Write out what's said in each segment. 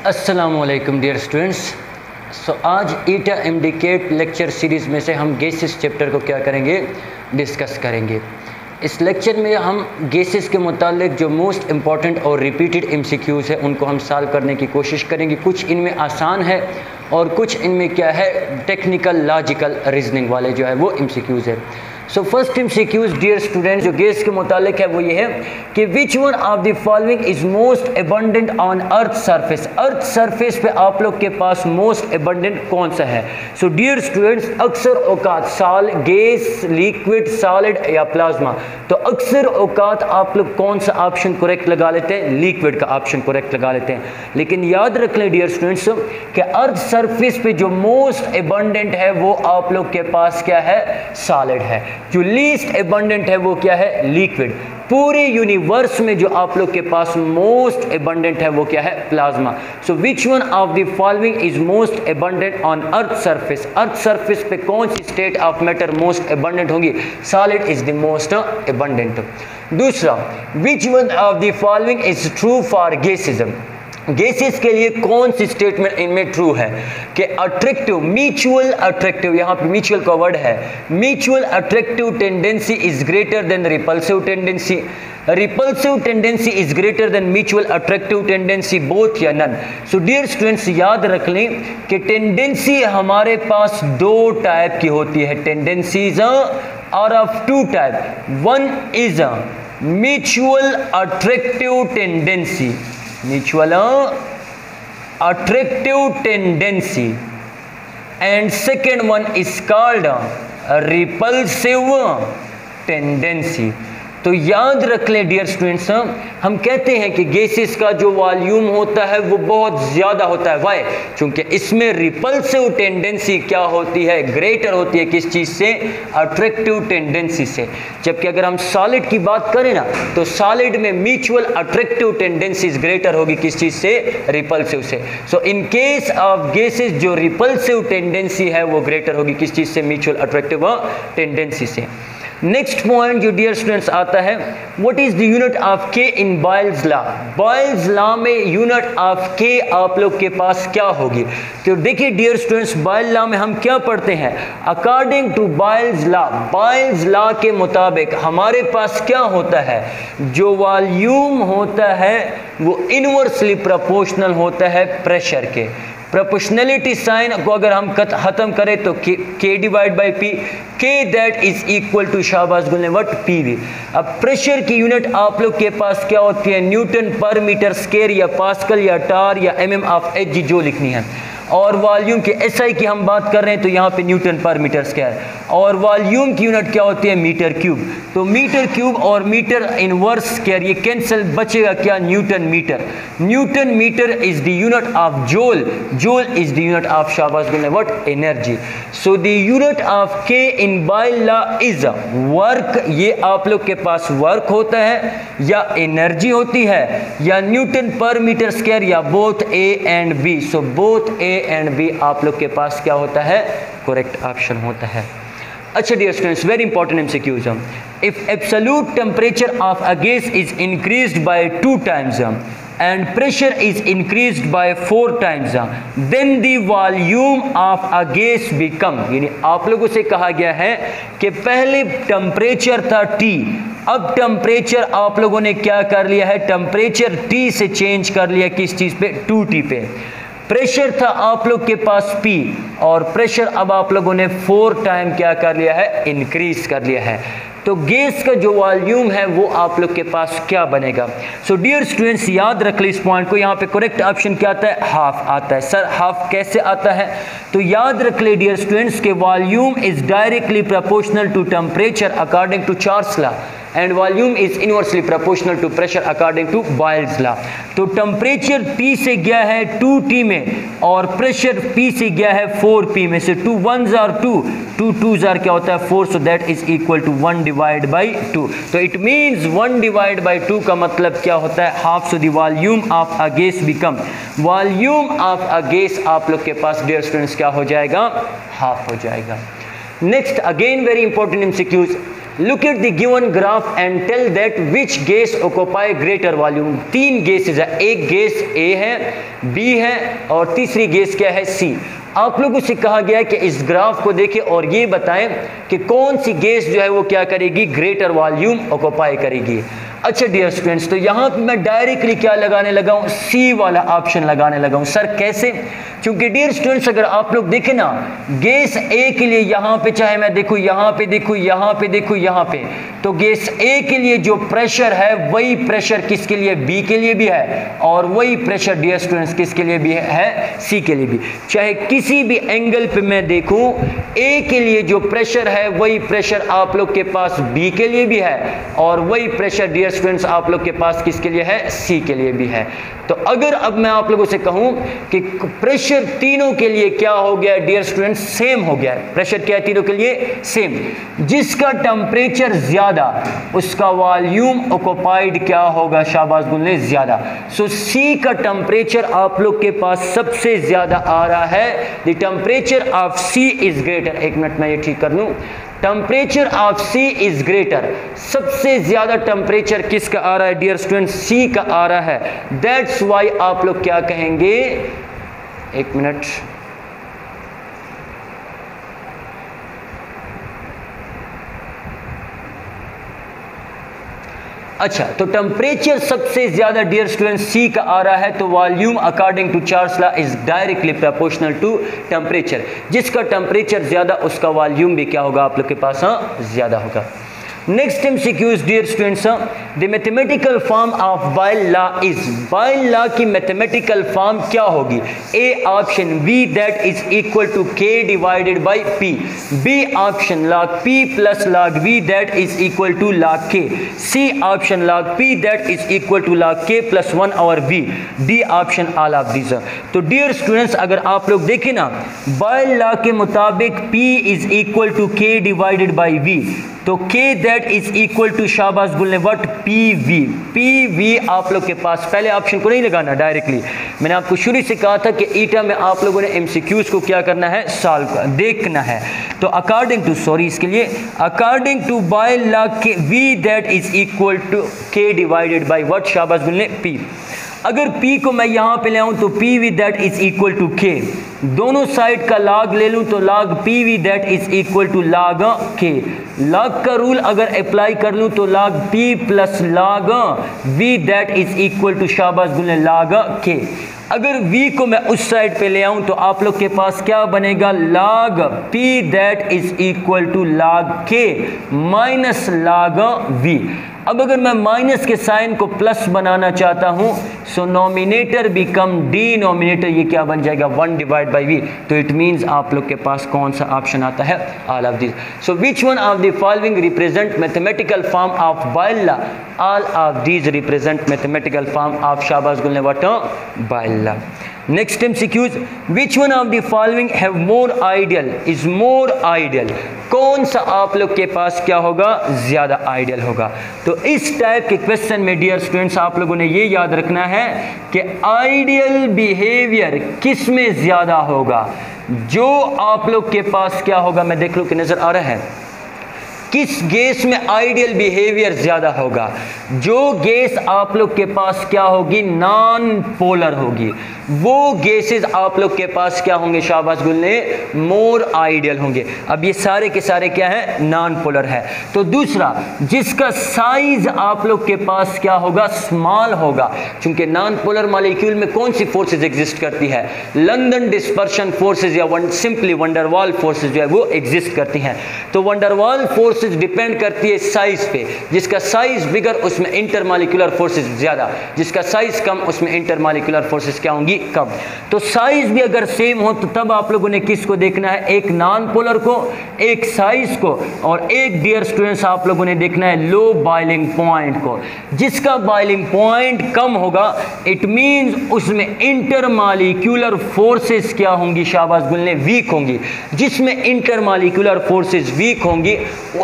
अस्सलामुअलैकुम dear students. सो आज ईटा MDCAT lecture series में से हम गैसेस चैप्टर को क्या करेंगे, डिस्कस करेंगे। इस लेक्चर में हम गैसेस के मुतालिक जो मोस्ट इम्पॉर्टेंट और रिपीटेड एमसीक्यूज़ है उनको हम सॉल्व करने की कोशिश करेंगे। कुछ इनमें आसान है और कुछ इनमें क्या है, टेक्निकल लॉजिकल रीजनिंग वाले जो है वो एमसीक्यूज़ है। So first MCQs dear students जो गैस के मुतालिक है वो ये है कि which one of the following is most abundant on earth surface. Earth surface पे आप लोग के पास मोस्ट एबंडेंट कौन सा है। सो डियर स्टूडेंट्स अक्सर औकात साल गैस, लिक्विड, सॉलिड या प्लाज्मा, तो अक्सर औकात आप लोग कौन सा ऑप्शन करेक्ट लगा लेते हैं, लिक्विड का ऑप्शन करेक्ट लगा लेते हैं। लेकिन याद रख लें डियर स्टूडेंट्स कि अर्थ सरफेस पे जो मोस्ट एबंडेंट है वो आप लोग के पास क्या है, सॉलिड है। जो लीस्ट एबंडेंट है वो क्या है, लिक्विड। पूरे यूनिवर्स में जो आप लोग के पास मोस्ट एबंडेंट है वो क्या है, plasma. So which one of the following is most abundant on earth surface. Earth surface पे कौन सी state of matter most abundant होगी, solid is the most abundant. दूसरा, which one of the following is true for gases. Gases के लिए कौन सी statement इनमें true है कि अट्रैक्टिव, म्यूचुअल अट्रैक्टिव, यहाँ पे म्यूचुअल का वर्ड है, mutual attractive tendency is greater than repulsive tendency, repulsive tendency is greater than mutual attractive tendency, both या नन। सो डियर स्टूडेंट्स याद रख लें कि टेंडेंसी हमारे पास दो टाइप की होती है, tendencies are of two type. One is a mutual attractive tendency, mutual attractive tendency, and second one is called repulsive tendency। तो याद रख लें डियर स्टूडेंट्स, हम कहते हैं कि गैसेस का जो वॉल्यूम होता है वो बहुत ज़्यादा होता है। वाई? क्योंकि इसमें रिपल्सिव टेंडेंसी क्या होती है, ग्रेटर होती है। किस चीज़ से, अट्रैक्टिव टेंडेंसी से। जबकि अगर हम सॉलिड की बात करें ना तो सॉलिड में म्यूचुअल अट्रैक्टिव टेंडेंसीज ग्रेटर होगी, किस चीज़ से, रिपल्सिव से। So in case of gases जो रिपल्सिव टेंडेंसी है वो ग्रेटर होगी, किस चीज़ से, म्यूचुअल अट्रैक्टिव टेंडेंसी से। नेक्स्ट पॉइंट जो डियर स्टूडेंट्स आता है, what is the unit of K in Boyle's law. Boyle's law में यूनिट ऑफ के आप लोग के पास क्या होगी। तो देखिए डियर स्टूडेंट्स, बॉयल लॉ में हम क्या पढ़ते हैं, according to Boyle's law, Boyle's law के मुताबिक हमारे पास क्या होता है, जो वॉल्यूम होता है वो इनवर्सली प्रोपोर्शनल होता है प्रेशर के। प्रोपोर्शनलिटी साइन को अगर हम खत्म करें तो K divide by P, K that is equal to, शाबाश गुलने, व्हाट, पीवी। अब प्रेशर की यूनिट आप लोग के पास क्या होती है, न्यूटन पर मीटर स्क्वायर या पास्कल या टार या एमएम ऑफ एच जो लिखनी है। और वॉल्यूम के एसआई की हम बात कर रहे हैं तो यहाँ पे न्यूटन पर मीटर स्क्वायर, और वॉल्यूम की यूनिट क्या होती है, मीटर क्यूब। तो मीटर क्यूब और मीटर इनवर्स स्क्वायर ये कैंसिल, बचेगा क्या, newton meter. Newton meter is the unit of joule, joule is the unit of, शाबाश गुलने, what, energy. So the unit of K in Boyle law is work. ये आप लोग के पास वर्क होता है या एनर्जी होती है या न्यूटन पर मीटर स्क्वायर या both A and B. So both A and B आप लोग के पास क्या होता है, करेक्ट ऑप्शन होता है। अच्छा dear students, very important MCQs, if absolute temperature of a gas is increased by 2 times and pressure is increased by 4 times, then the volume of a gas become, यानी आप लोगों से कहा गया है कि पहले टेम्परेचर था T, अब टेम्परेचर आप लोगों ने क्या कर लिया है, टेम्परेचर T से चेंज कर लिया, किस चीज़ पे, 2T पे। प्रेशर था आप लोग के पास P, और प्रेशर अब आप लोगों ने 4 टाइम क्या कर लिया है, इंक्रीज कर लिया है। तो गैस का जो वॉल्यूम है वो आप लोग के पास क्या बनेगा। सो डियर स्टूडेंट्स याद रख ली इस पॉइंट को, यहाँ पे करेक्ट ऑप्शन क्या आता है, हाफ आता है। सर हाफ कैसे आता है, तो याद रख ले डियर स्टूडेंट्स के volume is directly proportional to temperature according to Charles law, and volume is inversely proportional to pressure according to Boyle's law। तो टेम्परेचर T से गया है 2T में और प्रेशर P से गया है 4P में से। 2 1s are 2, 2 2s are क्या होता है 4, so that is equal to 1 divided by 2। तो it means 1 divided by 2 का मतलब क्या होता है, half. So the volume of a gas become, volume of a gas आप लोग के पास डियर स्टूडेंट्स क्या हो जाएगा, हाफ हो जाएगा। Next again very important MCQs, look at the given graph and tell that which gas occupy greater volume. 3 gases है, एक गैस ए है, बी है और तीसरी गैस क्या है, सी। आप लोगों से कहा गया है कि इस ग्राफ को देखें और ये बताएं कि कौन सी गैस जो है वो क्या करेगी, ग्रेटर वॉल्यूम ऑक्यूपाई करेगी। अच्छा डियर स्टूडेंट्स, तो यहाँ पे मैं डायरेक्टली क्या लगाने लगा हूँ, सी वाला ऑप्शन लगाने लगा हूँ। सर कैसे? क्योंकि डियर स्टूडेंट्स अगर आप लोग देखें ना, गैस ए के लिए यहाँ पे चाहे मैं देखूँ, यहाँ पे देखूँ, यहाँ पे देखूँ, यहाँ पे, तो गैस ए के लिए जो प्रेशर है वही प्रेशर किसके लिए, बी के लिए भी है, और वही प्रेशर डियर स्टूडेंट्स किसके लिए भी है, सी के लिए भी। चाहे किसी भी एंगल पे मैं देखूँ, ए के लिए जो प्रेशर है वही प्रेशर आप लोग के पास बी के लिए भी है, और वही प्रेशर डियर स्टूडेंट्स आप लोग के पास किसके लिए है, सी के लिए भी है। तो अगर अब मैं आप लोगों से कहूं कि प्रेशर तीनों के लिए क्या हो गया डियर स्टूडेंट्स, सेम हो गया है। प्रेशर क्या है तीनों के लिए, सेम। जिसका टेम्परेचर ज्यादा उसका वॉल्यूम ऑक्यूपाइड क्या होगा, शाबाश गुल्ले, ज्यादा। सो सी का टेम्परेचर आप लोग के पास सबसे ज्यादा आ रहा है। The temperature of C is greater. एक मिनट में ये ठीक कर लूं। Temperature of C is greater, सबसे ज्यादा टेम्परेचर किसका आ रहा है डियर स्टूडेंट, सी का आ रहा है। दैट्स वाई आप लोग क्या कहेंगे, एक मिनट, अच्छा, तो टेम्परेचर सबसे ज्यादा डियर स्टूडेंट्स सी का आ रहा है, तो volume according to Charles law is directly proportional to temperature. जिसका टेम्परेचर ज्यादा उसका वॉल्यूम भी क्या होगा आप लोग के पास, ज्यादा होगा। Next MCQs dear students, the mathematical form of Boyle law is. Boyle law की मैथमेटिकल फॉर्म क्या होगी? A option V that is equal to K divided by P, B option log P plus log V that is equal to log K, C option log P that is equal to log K plus 1 और V, D option all of these. तो dear students अगर आप लोग देखें ना, बायल law के मुताबिक P is equal to K divided by V, तो K that is equal to, शाबाश गुल्ले, व्हाट, PV। PV आप लोग के पास, पहले ऑप्शन को नहीं लगाना डायरेक्टली, मैंने आपको शुरू से कहा था कि ईटा में आप लोगों ने MCQs को क्या करना है, सॉल्व देखना है। तो अकॉर्डिंग टू, सॉरी इसके लिए, अकॉर्डिंग टू बायल लॉ के V that is equal to K divided by what, शाबाश गुल्ले, P। अगर P को मैं यहाँ पे ले आऊँ तो PV that is equal to K, दोनों साइड का log ले लूँ तो log PV that is equal to log K। log का रूल अगर अप्लाई कर लूँ तो log P plus log V that is equal to, शाबाश गुल्ले, log K। अगर V को मैं उस साइड पे ले आऊँ तो आप लोग के पास क्या बनेगा, log P that is equal to log K minus log V। अब अगर मैं माइनस के साइन को प्लस बनाना चाहता हूं, सो नॉमिनेटर बिकम डिनोमिनेटर, ये क्या बन जाएगा, 1 डिवाइड बाई V। तो इट मींस आप लोग के पास कौन सा ऑप्शन आता है, all of this. So which one of the following represent mathematical form of Boyle law, all of these represent mathematical form of, शाबाश गुल्ले, what, Boyle law. Next MCQs, which one of the following have more ideal, is more ideal, कौन सा आप लोग के पास क्या होगा, ज्यादा आइडियल होगा। तो इस टाइप के क्वेश्चन में डियर स्टूडेंट्स आप लोगों ने ये याद रखना है कि आइडियल बिहेवियर किस में ज्यादा होगा, जो आप लोग के पास क्या होगा, मैं देख लूं कि नजर आ रहा है, किस गैस में आइडियल बिहेवियर ज्यादा होगा, जो गैस आप लोग के पास क्या होगी, नॉन पोलर होगी, वो गैसेस आप लोग के पास क्या होंगे, शाबाश गुल्ले, मोर आइडियल होंगे। अब ये सारे के सारे क्या है, नॉन पोलर है। तो दूसरा, जिसका साइज आप लोग के पास क्या होगा, स्मॉल होगा, क्योंकि नॉन पोलर मॉलिक्यूल में कौन सी फोर्सेज एग्जिस्ट करती है, लंदन डिस्पर्शन फोर्सेज या सिंपली वंडरवाल फोर्सेज जो है वो एग्जिस्ट करती हैं। तो वंडरवाल फोर्सेज डिपेंड करती है साइज पे, जिसका साइज बिगर उसमें इंटरमॉलिक्यूलर फोर्सेज ज्यादा, जिसका साइज कम उसमें इंटरमॉलिक्यूलर फोर्सेज क्या होंगी, कम। तो साइज भी अगर सेम हो तो तब आप लोगों ने किसको देखना है, एक नॉन पोलर को, एक साइज को, और एक डियर स्टूडेंट्स आप लोगों ने देखना है लो बॉइलिंग पॉइंट को। जिसका बॉइलिंग पॉइंट कम होगा इट मींस उसमें इंटरमॉलिक्यूलर फोर्सेस क्या होंगी, शाबाश गुल्ले, वीक होंगी। जिसमें इंटरमॉलिक्यूलर फोर्सेस वीक होंगी वो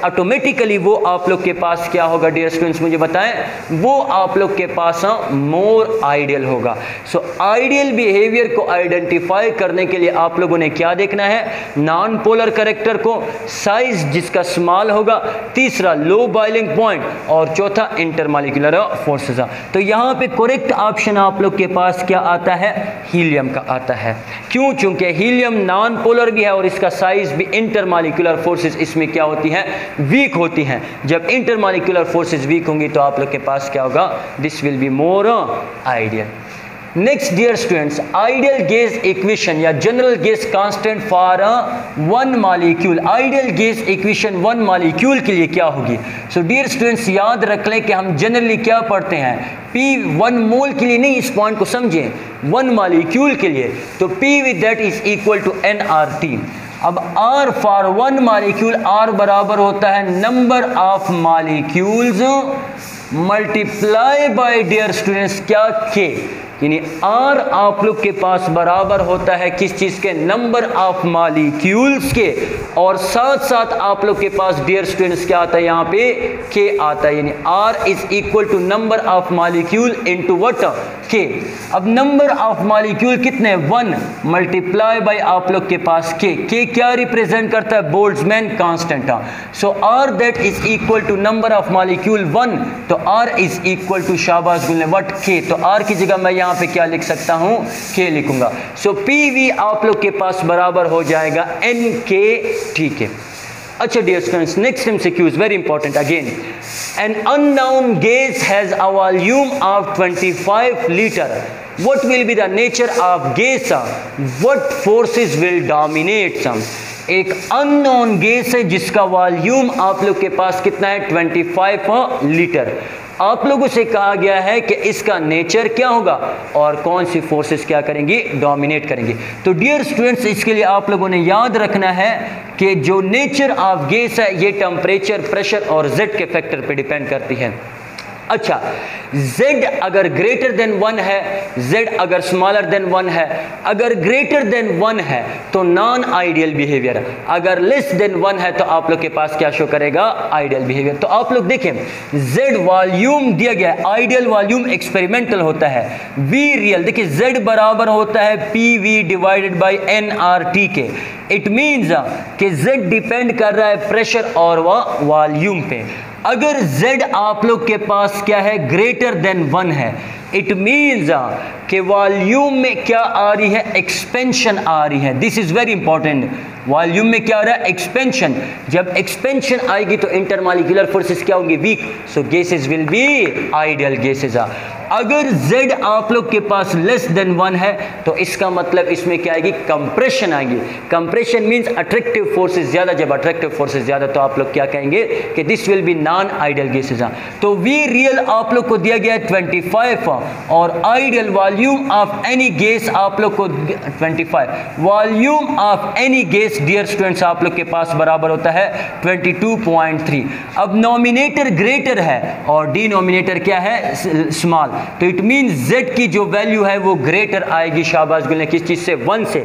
ऑटोमेटिकली वो आप लोग के पास क्या होगा डियर स्टूडेंट्स, मुझे बताएं, वो आप लोग के पास मोर आइडियल होगा। सो आइडियल बिहेवियर को आइडेंटिफाई करने के लिए आप लोगों ने क्या देखना है, नॉन पोलर कैरेक्टर को, साइज जिसका स्मॉल होगा, तीसरा लो बॉइलिंग पॉइंट, और चौथा इंटरमॉलिक्यूलर फोर्सेस। तो यहाँ पे करेक्ट ऑप्शन आप लोग के पास क्या आता है, हीलियम का आता है। क्यों? क्योंकि हीलियम नॉन पोलर भी है और इसका साइज भी इंटरमॉलिक्यूलर फोर्सेस इसमें क्या होती हैं, वीक होती हैं। जब इंटरमॉलिक्यूलर फोर्सेस वीक होंगी तो आप लोग के पास क्या होगा, this will be more ideal. Next dear students, ideal gas equation या general gas constant for one molecule, ideal gas equation one molecule के लिए क्या होगी। सो डियर स्टूडेंट्स याद रख लें कि हम जनरली क्या पढ़ते हैं, P वन मोल के लिए नहीं, इस पॉइंट को समझें, वन मॉलिक्यूल के लिए तो P with that is equal to nRT। अब R for one molecule, R बराबर होता है number of molecules multiply by dear students क्या K, यानी R आप लोग के पास बराबर होता है किस चीज के, नंबर ऑफ मॉलिक्यूल्स के, और साथ साथ आप लोग के पास डियर स्टूडेंट्स क्या आता है, यहाँ पे K आता है, यानी R is equal to number of molecule into what, K। अब नंबर ऑफ मॉलिक्यूल कितने, 1 मल्टीप्लाई बाय आप लोग के पास K। K क्या रिप्रेजेंट करता है, Boltzmann constant. So R that is equal to number of molecule 1, तो R इज इक्वल टू शाबाश गुल्ले व्हाट, K। तो R की जगह मैं यहाँ पे क्या लिख सकता हूं, K लिखूंगा। सो PV आप लोग के पास बराबर हो जाएगा NK, ठीक है। अच्छा dear students, next MCQ is very important again. An unknown gas has a volume of 25 litre, what will be the nature of gas, what forces will dominate some। एक अननोन गैस है जिसका volume आप लोग के पास कितना है, 25 litre. आप लोगों से कहा गया है कि इसका नेचर क्या होगा और कौन सी फोर्सेस क्या करेंगी, डोमिनेट करेंगी। तो डियर स्टूडेंट्स इसके लिए आप लोगों ने याद रखना है कि जो नेचर ऑफ गैस है ये टेम्परेचर, प्रेशर और Z के फैक्टर पे डिपेंड करती है। अच्छा, Z अगर ग्रेटर देन 1 है, Z अगर स्मॉलर देन 1 है, अगर ग्रेटर देन 1 है तो नॉन आइडियल बिहेवियर, अगर लेस देन 1 है तो आप लोग के पास क्या शो करेगा, आइडियल बिहेवियर। तो आप लोग देखें Z वॉल्यूम दिया गया है, आइडियल वॉल्यूम एक्सपेरिमेंटल होता है, V रियल, देखिए Z बराबर होता है PV डिवाइडेड बाई nRT के। इट मीन्स कि Z डिपेंड कर रहा है प्रेशर और वॉल्यूम पे। अगर Z आप लोग के पास क्या है, ग्रेटर देन 1 है, इट मीन्स कि वॉल्यूम में क्या आ रही है, एक्सपेंशन आ रही है। This is very important, volume में क्या आ रहा है, एक्सपेंशन। जब एक्सपेंशन आएगी तो इंटरमॉलिक्यूलर फोर्सेस क्या होंगी, weak. So gases will be ideal gases. अगर Z आप लोग के पास लेस देन 1 है तो इसका मतलब इसमें क्या आएगी, कंप्रेशन आएगी। कंप्रेशन मींस अट्रैक्टिव फोर्सेस ज्यादा, जब अट्रैक्टिव फोर्सेस ज्यादा तो आप लोग क्या कहेंगे कि this will be non ideal gases. तो V रियल आप लोग को दिया गया है 25 और ideal volume of any gas आप लोग को 25, volume of any gas dear students आप लोग के पास बराबर होता है 22.3। अब नॉमिनेटर ग्रेटर है और डिनोमिनेटर क्या है, स्मॉल, तो इट मीन Z की जो वैल्यू है वो ग्रेटर आएगी, शाबाश गुल्ले, किस चीज से, 1 से।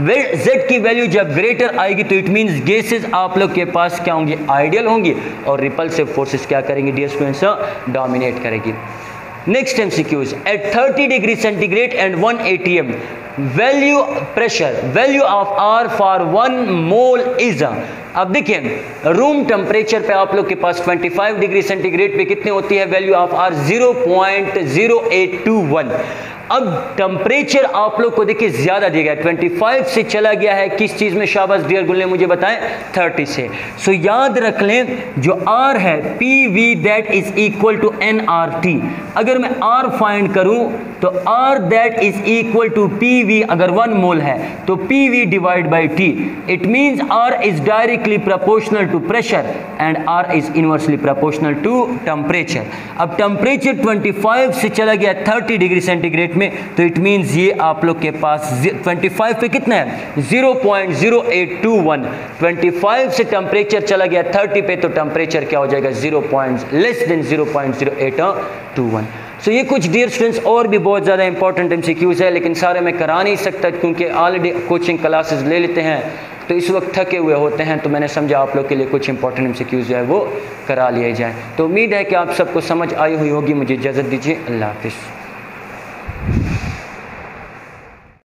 Z की वैल्यू जब ग्रेटर आएगी तो इट मीन गैसेस आप लोग के पास क्या होंगी, आइडियल होंगी, और रिपल्सिव फोर्सेस क्या करेंगे डियर स्टूडेंट्स, डोमिनेट करेगी। Next MCQs, at 30 degree centigrade and 1 atm value pressure, value of R for 1 mole is. अब देखिए रूम टेम्परेचर पे आप लोग के पास 25 डिग्री सेंटीग्रेड पे कितनी होती है वैल्यू ऑफ R, 0.0821। अब टेम्परेचर आप लोग को देखिए ज्यादा दिया गया है, 25 से चला गया है किस चीज में, शाबाश डियर गुल्ले मुझे बताएं, 30 से। सो याद रख लें जो R है PV that is equal to nRT। अगर मैं R फाइंड करूं तो R that is equal to PV, अगर 1 मोल है तो PV divide by T। It means R is directly proportional to pressure and R is inversely proportional to temperature. अब temperature 25 से चला गया 30 डिग्री सेंटीग्रेड में, तो इट मींस ये आप लोग के पास 25 पे कितना है, 0.0821। 25 से टेम्परेचर चला गया 30 पे तो टेम्परेचर क्या हो जाएगा, लेस देन 0.0821। सो ये कुछ डियर स्टूडेंट्स और भी बहुत ज़्यादा इंपॉर्टेंट MCQs है, लेकिन सारे मैं करा नहीं सकता क्योंकि ऑलरेडी कोचिंग क्लासेस ले लेते हैं तो इस वक्त थके हुए होते हैं, तो मैंने समझा आप लोग के लिए कुछ इंपॉर्टेंट MCQs जो है वो करा लिए जाएँ। तो उम्मीद है कि आप सबको समझ आई हुई होगी। मुझे इजाज़त दीजिए, अल्लाह हाफिज़।